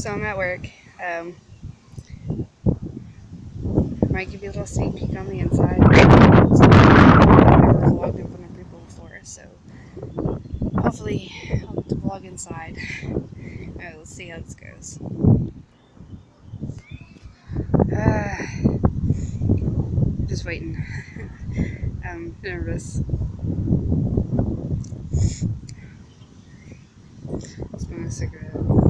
So I'm at work. Might give you a little sneak peek on the inside. I've never vlogged in front of people before, so hopefully I'll get to vlog inside. Alright, let's see how this goes. Just waiting. I'm nervous. Smoking a cigarette.